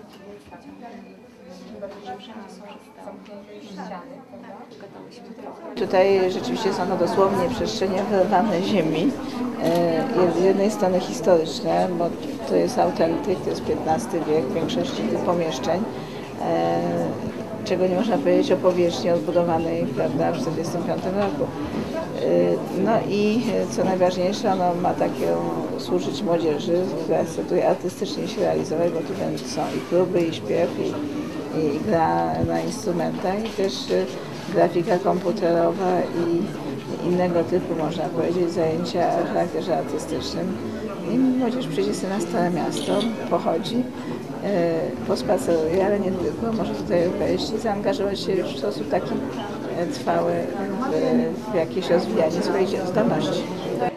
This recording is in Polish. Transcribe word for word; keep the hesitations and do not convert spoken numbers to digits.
Tutaj rzeczywiście są to dosłownie przestrzenie wyrwane ziemi. Z jednej strony historyczne, bo to jest autentyk, to jest piętnasty wiek w większości tych pomieszczeń, czego nie można powiedzieć o powierzchni odbudowanej, prawda, w tysiąc dziewięćset czterdziestym piątym roku. No i co najważniejsze, ono ma takie służyć młodzieży, która chce tutaj artystycznie się realizować, bo tutaj są i próby, i śpiew, i, i gra na instrumentach, i też grafika komputerowa i innego typu, można powiedzieć, zajęcia o charakterze artystycznym. I młodzież przyjdzie sobie na Stare Miasto, pochodzi, pospaceruje, ale nie tylko, może tutaj wejść i zaangażować się w sposób taki trwały w, w jakieś rozwijanie swoich zdolności.